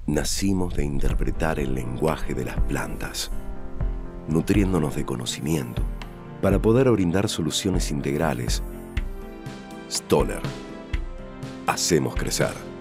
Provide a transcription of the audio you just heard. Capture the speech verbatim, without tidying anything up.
Nacimos de interpretar el lenguaje de las plantas, nutriéndonos de conocimiento para poder brindar soluciones integrales. Stoller. Hacemos crecer.